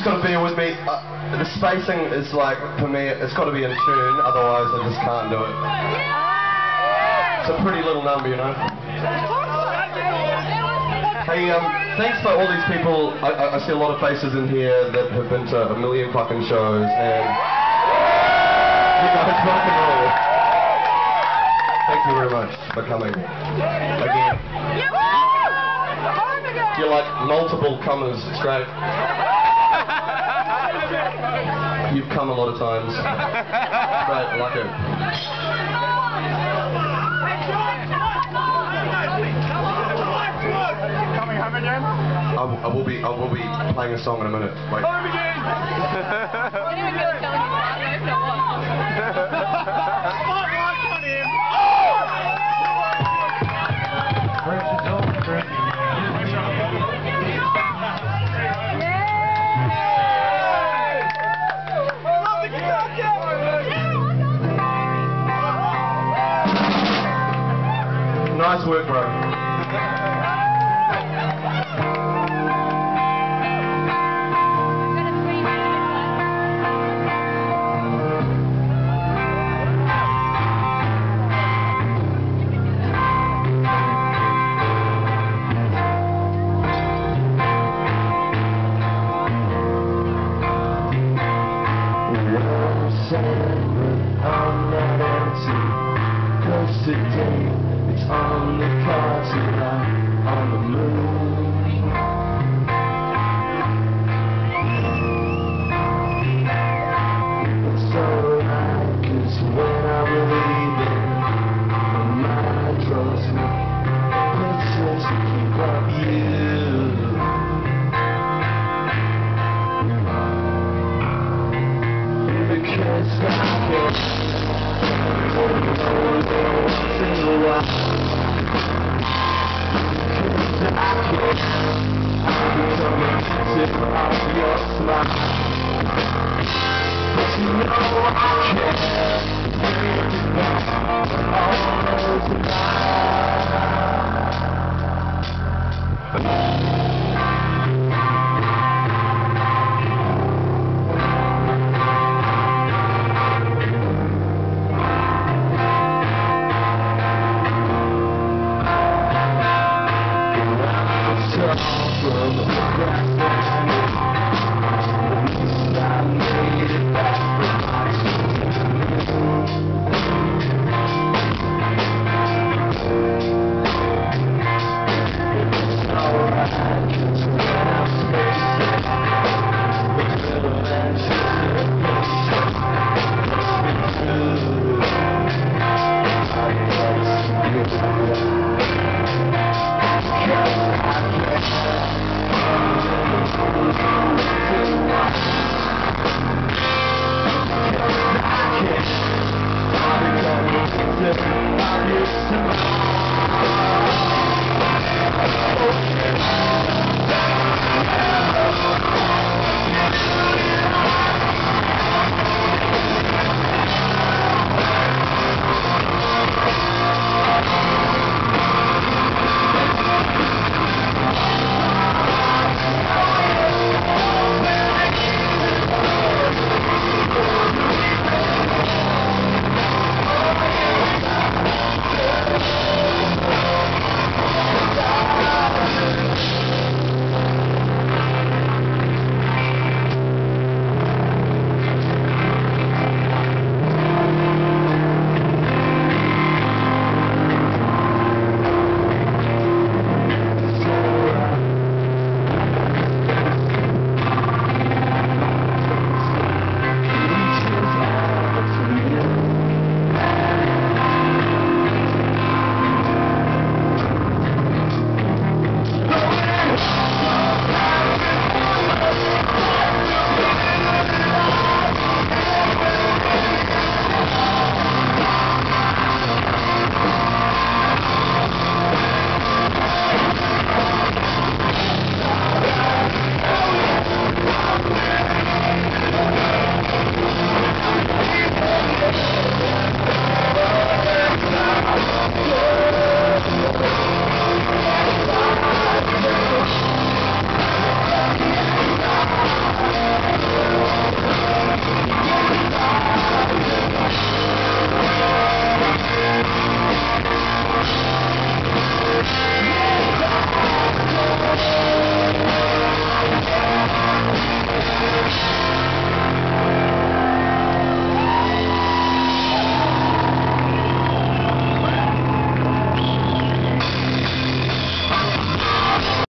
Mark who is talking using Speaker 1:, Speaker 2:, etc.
Speaker 1: just got to bear with me. The spacing is like, for me, it's got to be in tune, otherwise I just can't do it. It's a pretty little number, you know. Hey, thanks for all these people. I see a lot of faces in here that have been to a million fucking shows, and you guys rock and roll. Thank you very much for coming again. You're like multiple comers straight. You've come a lot of times. Great, I like it.
Speaker 2: Coming home again?
Speaker 1: I will be playing a song in a minute. Wait.
Speaker 2: Home again! Spotlight on him!
Speaker 1: Nice work, bro.
Speaker 3: Today it's on the cards and I'm on the moon. It's alright, 'cause when I'm leaving, my mind draws me pictures to keep up you. Because I can't I